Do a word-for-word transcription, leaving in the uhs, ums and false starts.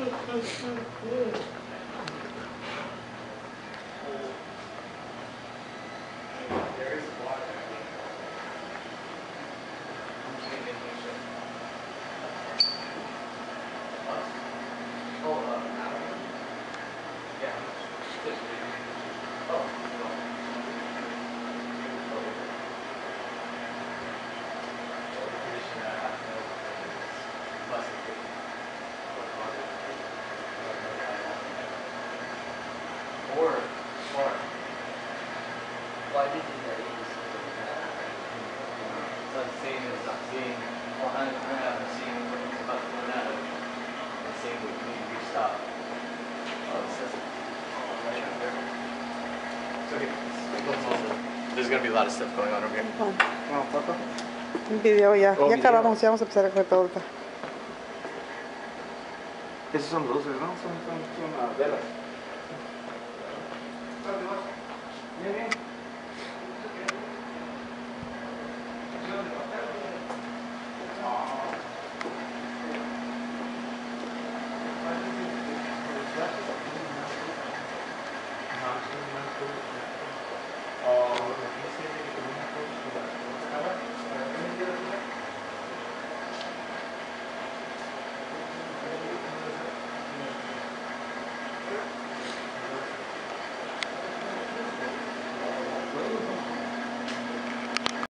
There is water. I'm just making sure. Us? Oh, uh, now? Yeah. Just reading. Oh, no. Oh. Well, the condition that I have to know is less than fifty. What caused it? Or, or, Why did you that? it's not seeing is not seeing, well, I, I haven't seen what's about to run out of, and seeing what we need to restop. Oh, it says, oh, right up there. It's okay. There's gonna be a lot of stuff going on over here. Juan, No, foto. un video ya. Oh, Ya video. acabamos, ya vamos a empezar a comer todo. Esos son luces, ¿no? Son, son, son las velas. Bien, bien. Ajá.